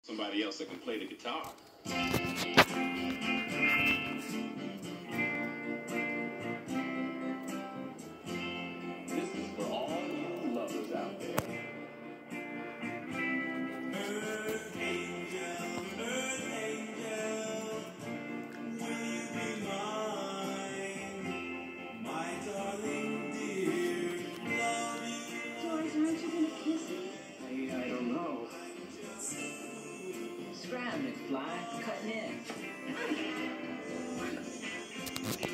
Somebody else that can play the guitar. This is for all you lovers out there. Earth angel, will you be mine? My darling dear, love you. George, aren't you gonna kiss it? I don't know. Scram, McFly, cutting in.